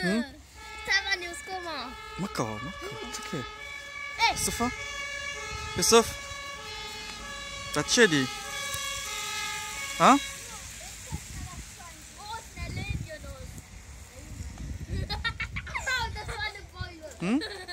Taman Yusuf mal. Maka, it's okay. Hey. Yusuf? Tatschedi? Ha? Wo ist der Leben, Jonas? Das war eine Beule. Hm?